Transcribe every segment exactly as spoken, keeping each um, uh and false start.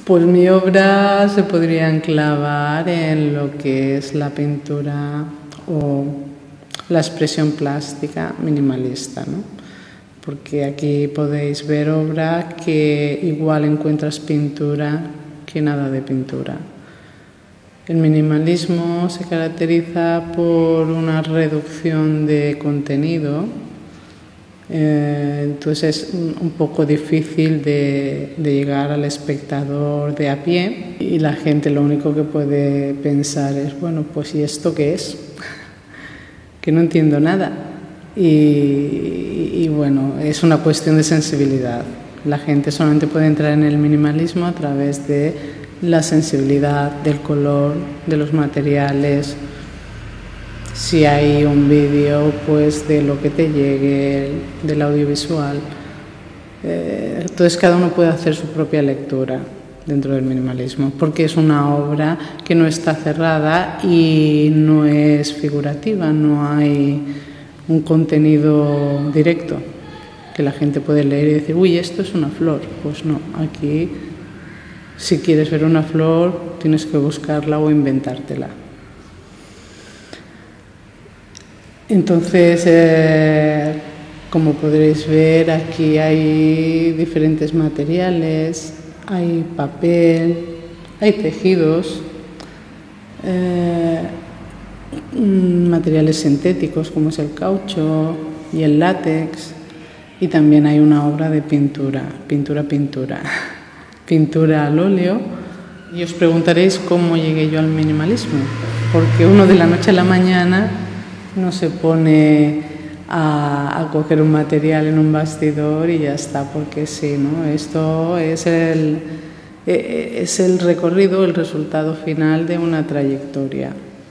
Pues mi obra se podría enclavar en lo que es la pintura o la expresión plástica minimalista, ¿no? Porque aquí podéis ver obra que igual encuentras pintura que nada de pintura. El minimalismo se caracteriza por una reducción de contenido, eh, entonces es un poco difícil de, de llegar al espectador de a pie y la gente lo único que puede pensar es, bueno, pues ¿y esto qué es? Que no entiendo nada. Y, y bueno, es una cuestión de sensibilidad. La gente solamente puede entrar en el minimalismo a través de la sensibilidad del color, de los materiales. Si hay un vídeo, pues de lo que te llegue, del audiovisual. Eh, entonces cada uno puede hacer su propia lectura dentro del minimalismo, porque es una obra que no está cerrada y no es figurativa, no hay un contenido directo que la gente puede leer y decir, uy, esto es una flor. Pues no, aquí si quieres ver una flor tienes que buscarla o inventártela. Entonces, eh, como podréis ver, aquí hay diferentes materiales, hay papel, hay tejidos, eh, materiales sintéticos como es el caucho y el látex, y también hay una obra de pintura, pintura, pintura, pintura al óleo. Y os preguntaréis cómo llegué yo al minimalismo, porque uno de la noche a la mañana no se pone a, a coger un material en un bastidor y ya está, porque sí, ¿no? Esto es el, es el recorrido, el resultado final de una trayectoria.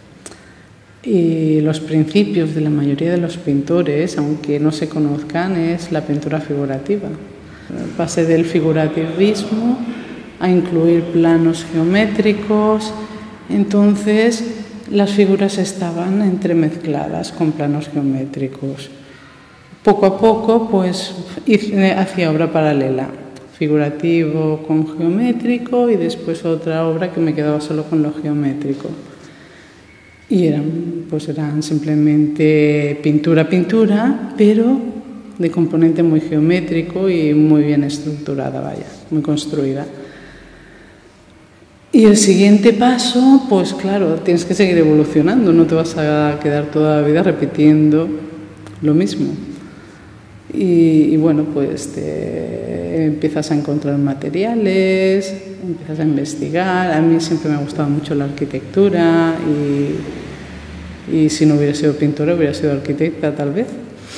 Y los principios de la mayoría de los pintores, aunque no se conozcan, es la pintura figurativa. Pasé del figurativismo a incluir planos geométricos, entonces las figuras estaban entremezcladas con planos geométricos. Poco a poco, pues, hacía obra paralela, figurativo con geométrico y después otra obra que me quedaba solo con lo geométrico. Y eran, pues eran simplemente pintura, pintura, pero de componente muy geométrico y muy bien estructurada, vaya, muy construida. Y el siguiente paso, pues claro, tienes que seguir evolucionando, no te vas a quedar toda la vida repitiendo lo mismo. Y, y bueno, pues te empiezas a encontrar materiales, empiezas a investigar. A mí siempre me ha gustado mucho la arquitectura y, y si no hubiera sido pintora hubiera sido arquitecta tal vez.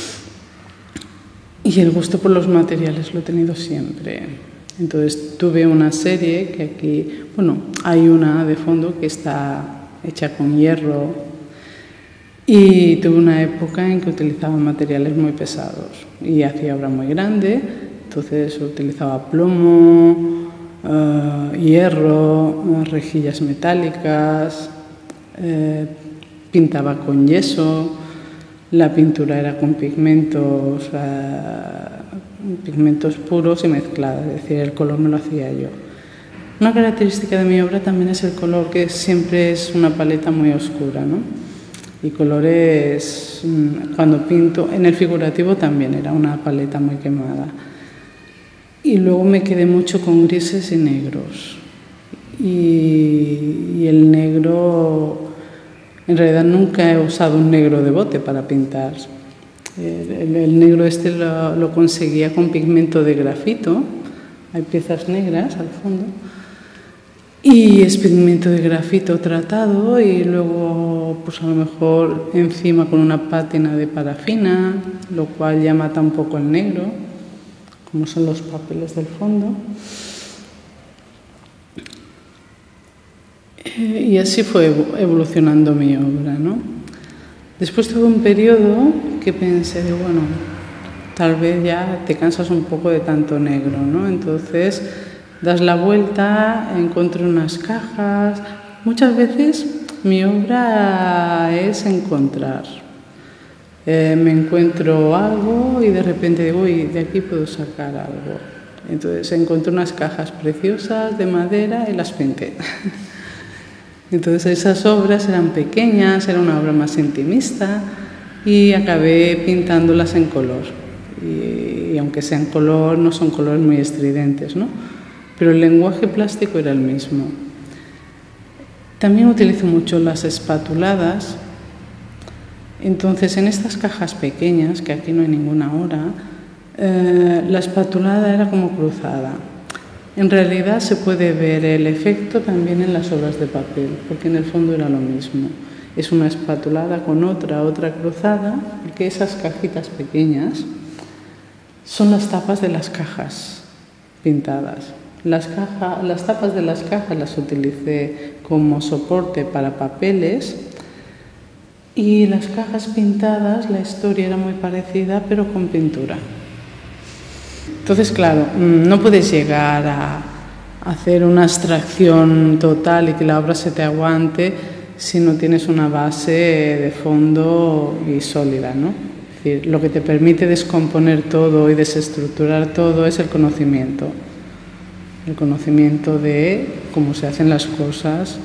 Y el gusto por los materiales lo he tenido siempre. Entonces tuve una serie que aquí, bueno, hay una de fondo que está hecha con hierro y tuve una época en que utilizaba materiales muy pesados y hacía obra muy grande, entonces utilizaba plomo, uh, hierro, rejillas metálicas, eh, pintaba con yeso, la pintura era con pigmentos uh, pigmentos puros y mezclados, es decir, el color me lo hacía yo. Una característica de mi obra también es el color, que siempre es una paleta muy oscura, ¿no? Y colores, cuando pinto, en el figurativo también era una paleta muy quemada. Y luego me quedé mucho con grises y negros. Y, y el negro, en realidad nunca he usado un negro de bote para pintar. El, el negro este lo, lo conseguía con pigmento de grafito, hay piezas negras al fondo, y es pigmento de grafito tratado y luego pues a lo mejor encima con una pátina de parafina, lo cual ya mata un poco el negro, como son los papeles del fondo. Y así fue evolucionando mi obra, ¿no? Después tuve un periodo que pensé, bueno, tal vez ya te cansas un poco de tanto negro, ¿no? Entonces das la vuelta, encontré unas cajas. Muchas veces mi obra es encontrar. Eh, me encuentro algo y de repente digo, uy, de aquí puedo sacar algo. Entonces encontré unas cajas preciosas de madera y las pinté. Entonces esas obras eran pequeñas, era una obra más intimista y acabé pintándolas en color. Y, y aunque sean color, no son colores muy estridentes, ¿no? Pero el lenguaje plástico era el mismo. También utilizo mucho las espatuladas. Entonces en estas cajas pequeñas, que aquí no hay ninguna ahora, eh, la espatulada era como cruzada. En realidad se puede ver el efecto también en las obras de papel, porque en el fondo era lo mismo. Es una espatulada con otra, otra cruzada, porque esas cajitas pequeñas son las tapas de las cajas pintadas. Las, caja, las tapas de las cajas las utilicé como soporte para papeles y las cajas pintadas, la historia era muy parecida, pero con pintura. Entonces, claro, no puedes llegar a hacer una abstracción total y que la obra se te aguante si no tienes una base de fondo y sólida, ¿no? Es decir, lo que te permite descomponer todo y desestructurar todo es el conocimiento. El conocimiento de cómo se hacen las cosas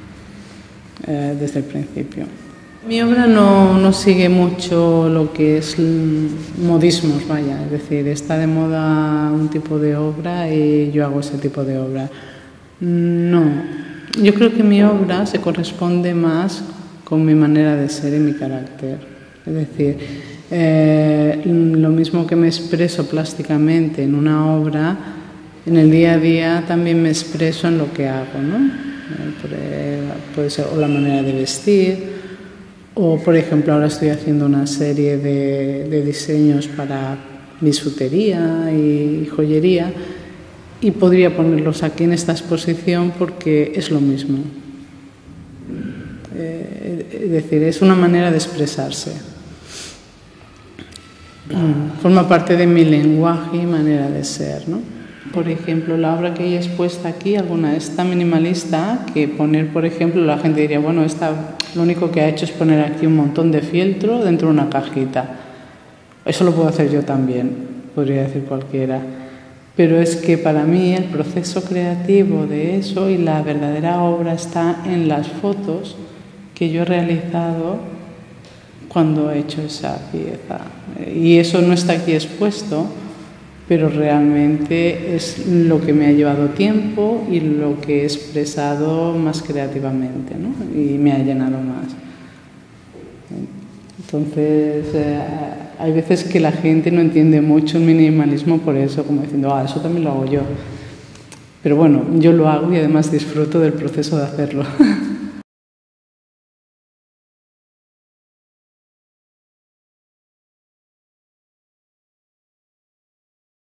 eh, desde el principio. Mi obra no, no sigue mucho lo que es modismos, vaya, es decir, está de moda un tipo de obra y yo hago ese tipo de obra. No, yo creo que mi obra se corresponde más con mi manera de ser y mi carácter. Es decir, eh, lo mismo que me expreso plásticamente en una obra, en el día a día también me expreso en lo que hago, ¿no? Puede ser o la manera de vestir, o por ejemplo ahora estoy haciendo una serie de, de diseños para bisutería y joyería y podría ponerlos aquí en esta exposición porque es lo mismo. Eh, es decir, es una manera de expresarse. Forma parte de mi lenguaje y manera de ser, ¿no? Por ejemplo, la obra que hay expuesta aquí, alguna es tan minimalista que poner, por ejemplo, la gente diría, bueno, esta, lo único que ha hecho es poner aquí un montón de fieltro dentro de una cajita. Eso lo puedo hacer yo también, podría decir cualquiera. Pero es que para mí el proceso creativo de eso y la verdadera obra está en las fotos que yo he realizado cuando he hecho esa pieza. Y eso no está aquí expuesto, pero realmente es lo que me ha llevado tiempo y lo que he expresado más creativamente, ¿no? Y me ha llenado más. Entonces, eh, hay veces que la gente no entiende mucho el minimalismo por eso, como diciendo, ah, eso también lo hago yo. Pero bueno, yo lo hago y además disfruto del proceso de hacerlo.